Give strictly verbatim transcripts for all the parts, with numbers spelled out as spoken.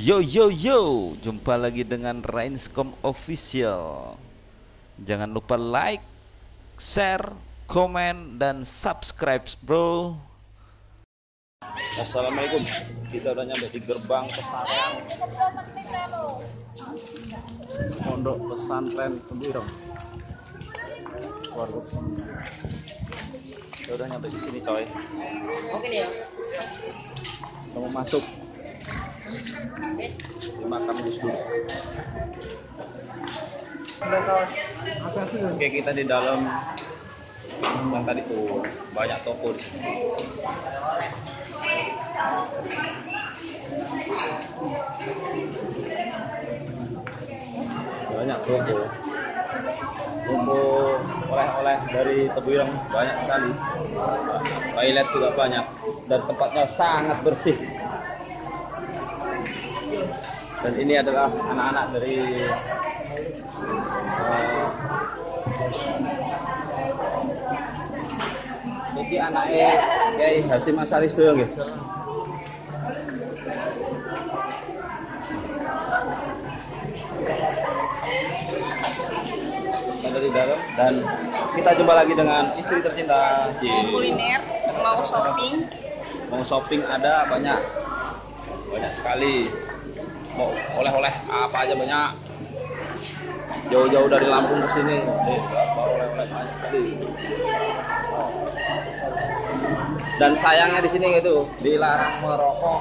Yo yo yo, jumpa lagi dengan Rainscom Official. Jangan lupa like, share, komen, dan subscribe, bro. Assalamualaikum. Kita udah nyampe di gerbang pesantren Pondok Pesantren Tembuireng. Warga pesantren. Kita udah nyampe di sini, coy. Oke ya. Kita mau masuk di makam Gus Dur. Oke, kita di dalam yang tadi tuh banyak toko di sini. Banyak toko. Toko oleh-oleh dari Tembuireng banyak sekali. Toilet juga banyak dan tempatnya sangat bersih. Dan ini adalah anak-anak dari uh, ini anaknya Kiai Hasyim Asy'ari doang ya. Dari dalam, dan kita jumpa lagi dengan istri tercinta. Mau kuliner, mau shopping. Mau shopping ada banyak, banyak sekali. Mau oleh-oleh apa aja banyak. Jauh-jauh dari Lampung ke sini, eh, oleh-oleh banyak sekali. Dan sayangnya di sini gitu, dilarang merokok.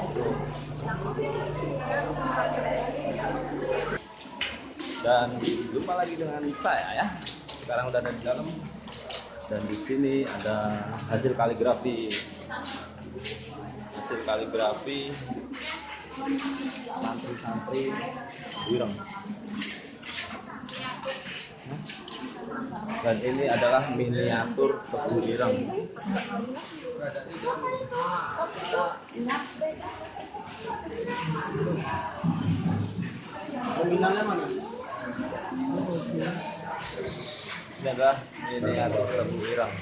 Dan jumpa lagi dengan saya ya. Sekarang udah ada di dalam. Dan di sini ada hasil kaligrafi. Hasil kaligrafi santri-santri Tembuireng. Dan ini adalah miniatur Tembuireng. Nominalnya mana? Ini adalah miniatur Tembuireng.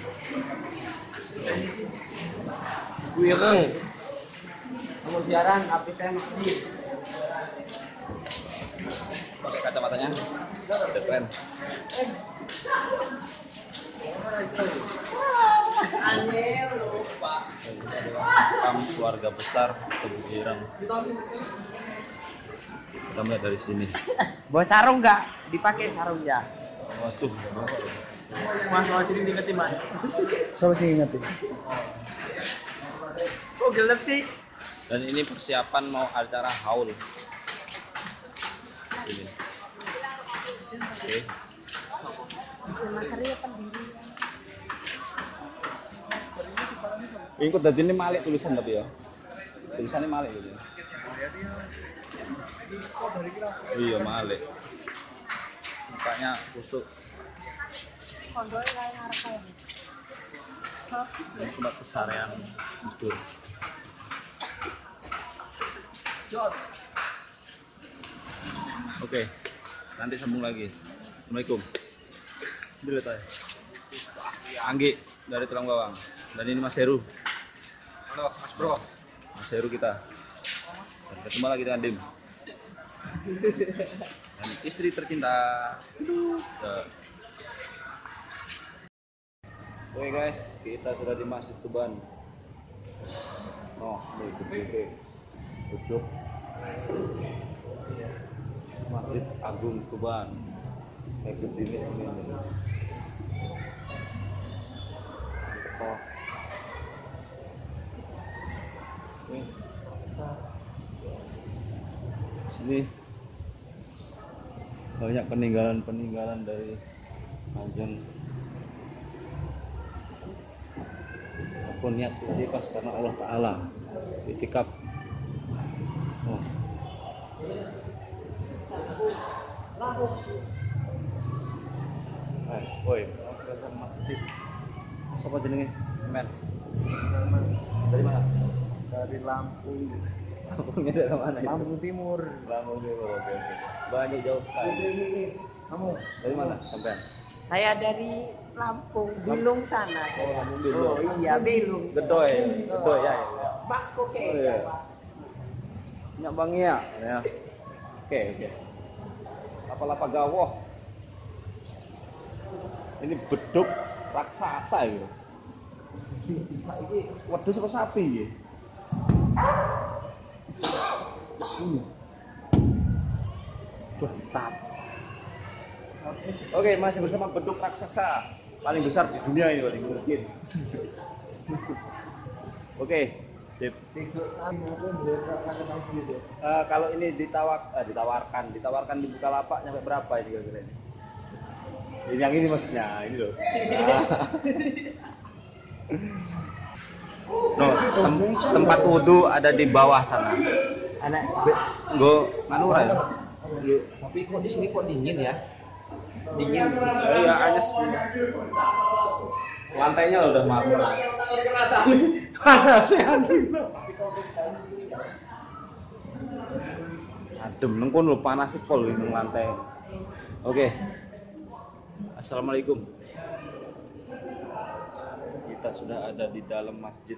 Tembuireng. Nomor siaran api teh masih. Pakai kacamatanya, udah keren. Aneh lupa. Ini adalah makam keluarga besar Tembuireng. Kita melihat dari sini. Bawa sarung nggak? Dipakai sarung ya. Waduh, Mas mau sini diingetin mas. Siapa sih ingetin? Kok gelap sih? dan ini persiapan mau acara haul. Ini. Oke. Ini kok tadi ini Malik tulisan tapi ya. Tulisannya Malik gitu. Iya Malik. Mukanya kusuk. Ini tempat pesarian Gus Dur. Oke, nanti sambung lagi. Assalamualaikum. Dilihat aja. Anggi dari Tulang Bawang. Dan ini Mas Heru. Halo, Mas Bro. Mas Heru kita. Dan ketemu lagi dengan Dim. Dan istri tercinta. Tuh. Oke guys, kita sudah di Masjid Tuban. Oh, ini gede-gede. Duduk. Masjid Agung Tuban. Kayak gede ini sini. Oh. Ini. Sini banyak peninggalan-peninggalan dari Kanjeng. Aku niat itikaf karena Allah Ta'ala. Itikaf. Oh. Eh, woi, masjid. Siapa jenenge? Men. Dari mana? Dari Lampung. Lampungnya dari mana itu? Lampung Timur. Lampung Timur. Oke, oke. Banyak jauh sekali. Kamu Dari mana sampean? Saya dari Lampung, Bilung sana. Oh, Lampung Bilung. Oh iya, Bilung. Gedoy, Gedoy ya, ya. Pak kok Oh, iya. Nyak Bangi ya. Ya. Oke, oke. Lapa-lapa gawoh. Ini beduk raksasa ya. Saiki wedhus apa sapi ya? Hmm. Betap. Oke, masih bersama beduk raksasa paling besar di dunia ini paling mungkin. Oke, sip. Uh, kalau ini ditawar, uh, ditawarkan, ditawarkan di Bukalapak nyampe berapa ini kira-kira ini? Ini yang ini maksudnya, ini loh. No, tem tempat wudhu ada di bawah sana. Anak Gue manura ya. tapi kok di sini kok dingin ya? Dingin. Oh iya, anyes. Lantainya udah marmer. Panasnya angin. Adem nengkon lho panas pol ini lantai. Oke. Assalamualaikum. Kita sudah ada di dalam masjid.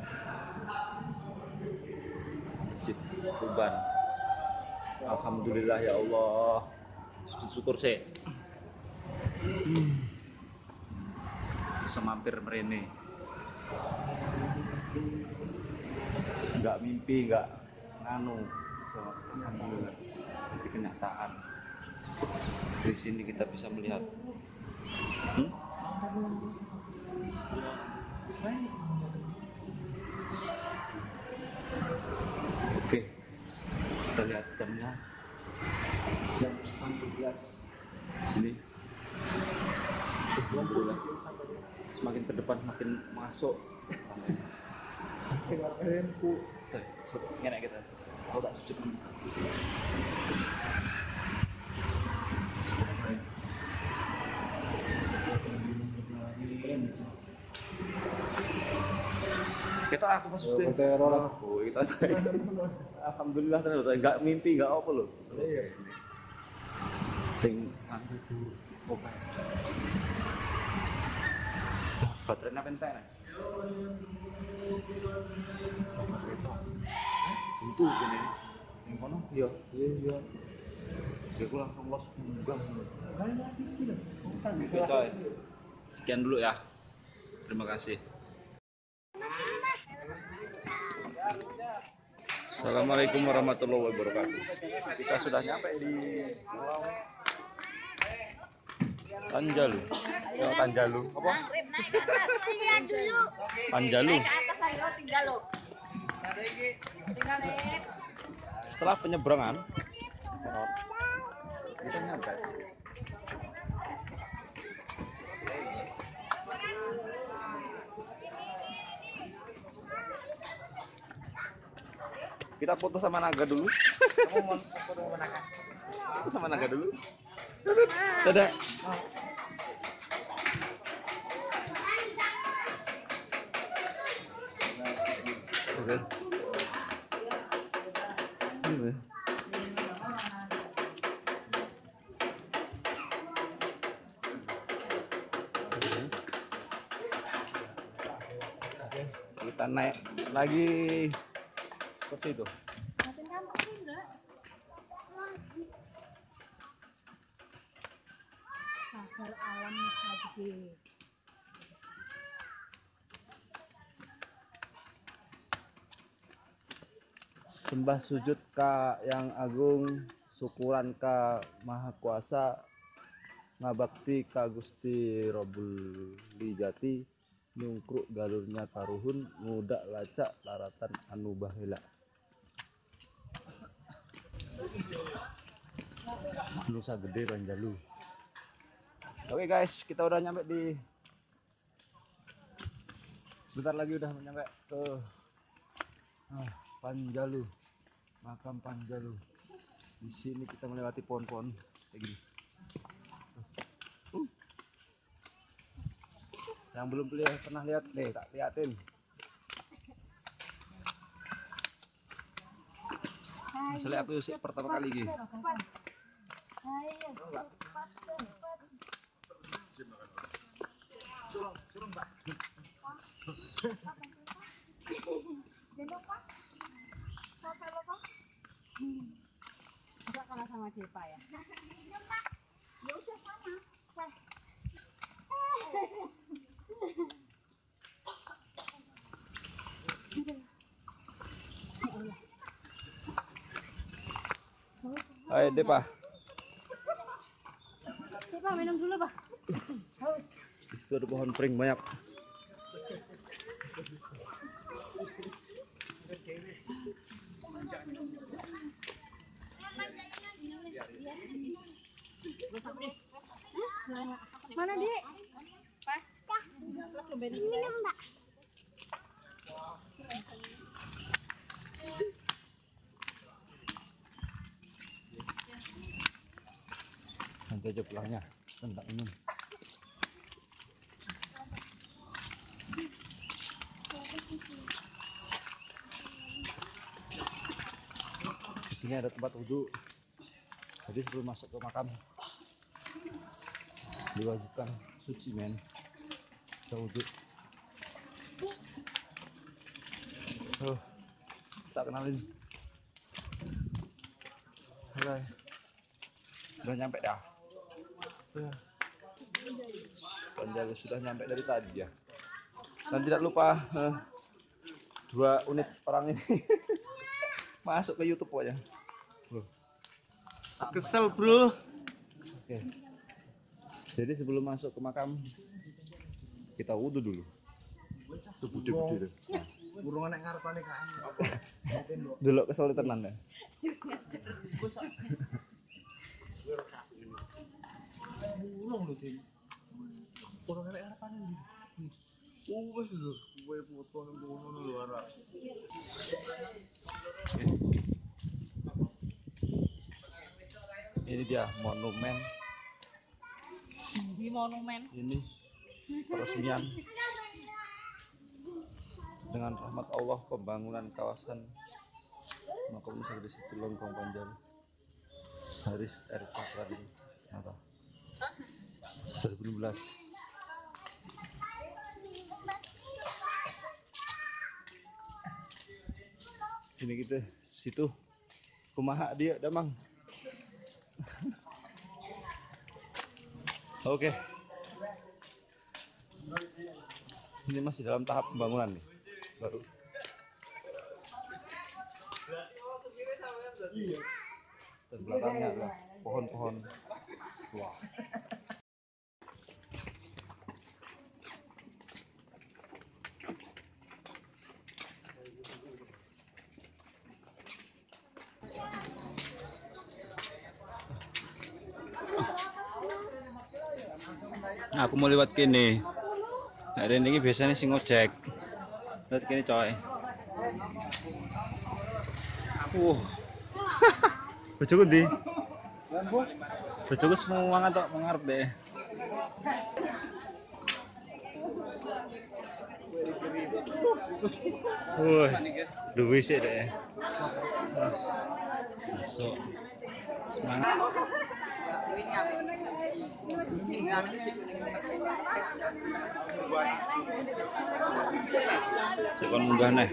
Masjid Tuban. Alhamdulillah ya Allah. Syukur sih. Hmm. Bisa mampir merene. Enggak mimpi, enggak nganu. Alhamdulillah. Jadi kenyataan. Di sini kita bisa melihat. Hmm? Oke, kita lihat jamnya. Jam setengah dua belas. Sini. Alhamdulillah. Semakin ke depan semakin masuk. Tuh, enak kita. Kau tak sujud. Kita aku pas sudah teror aku kita. Alhamdulillah terus enggak mimpi enggak apa loh. Iya. Sing anu itu oke. Baterainya pentek nih. Itu gini. Sing kono iya. Iya iya. Dia langsung los munggah. Oke, coy. Sekian dulu ya. Terima kasih. Assalamualaikum warahmatullahi wabarakatuh. Kita sudah nyampe di Pulau Tanjalu. Ya, Tanjalu. Apa? Tanjalu. Setelah penyeberangan, kita nyampe. Kita foto sama naga dulu. Kamu mau foto sama naga? Foto sama naga dulu. Dadah. Oke. Kita naik lagi seperti itu. Pasar alam Sabdi. Sembah sujud ka yang agung, syukuran ka maha kuasa, ngabakti ka Gusti Robul Lijati, nungkruk galurnya karuhun, ngudak lacak laratan anu bahela. Nusa Gede Panjalu. Oke guys, kita udah nyampe di, sebentar lagi udah nyampe ke ah, Panjalu, makam Panjalu. Di sini kita melewati pohon-pohon kayak gini. Uh. Yang belum pernah lihat nih, tak liatin. Masalah aku sih pertama kali gini. Enggak kalah sama Depa ya? Ya udah sama. Wah. Ayo Depa. Depa minum dulu, Pak. Haus. Di situ ada pohon pring banyak. Mana, Dek? Pak. Minum, Mbak. Nanti aja pulangnya tentang minum. Di sini ada tempat wudhu. Jadi sebelum masuk ke makam diwajibkan suci men. Kita wudhu. Oh, tak kenalin. Halo. Udah nyampe dah. Panjang sudah nyampe dari tadi ya. Dan tidak lupa eh, dua unit orang ini masuk ke YouTube aja. Bro. Kesel bro. Oke. Jadi sebelum masuk ke makam kita wudhu dulu. Itu gede-gede tuh. Burung anak ngarepane kae. Dulu kesel tenan ya. Burung lho, Dim. Burung anak ngarepane ndi? Oh, wis lho, kowe foto nang ngono lho arek. Ini dia monumen. Di monumen. Ini peresmian dengan rahmat Allah pembangunan kawasan makam Nusa Gede Situ Lengkong Panjang Haris R. Cakradi apa dua ribu enam belas. Ini kita situ kumaha dia damang. Oke. Ini masih dalam tahap pembangunan nih, baru. Dan belakangnya adalah pohon-pohon. Wah. Nah, aku mau lewat kini. Nah, dan ini biasanya sing ngojek. Lewat kini coy. Uh. Bojoku ndi? Bojoku semua ngantuk mengarep deh. Wah, duwe sih deh. Masuk. Semangat. Sekon munggah nih.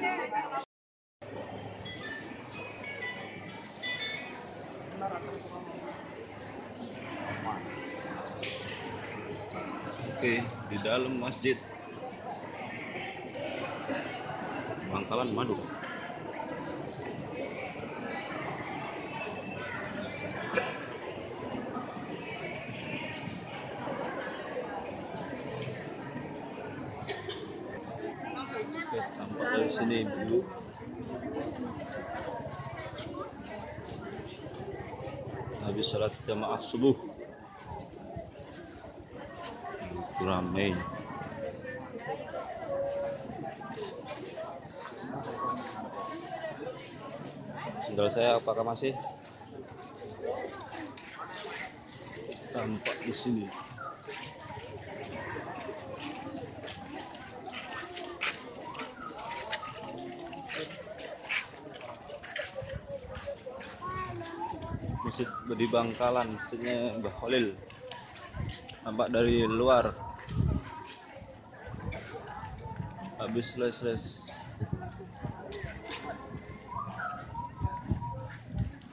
Oke, di dalam masjid Bangkalan Madu. Oke, sampai dari sini dulu. Habis salat jamaah subuh. Ramai. Sendal saya apakah masih tampak di sini? Masjid di Bangkalan, maksudnya Mbah Khalil. Nampak dari luar. Habis les-les.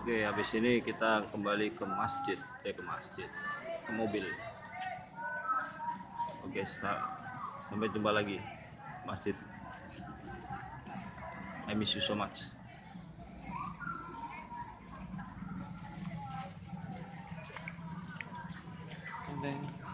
Oke, habis ini kita kembali ke masjid, eh ke masjid, ke mobil. Oke, sampai jumpa lagi masjid. I miss you so much. And then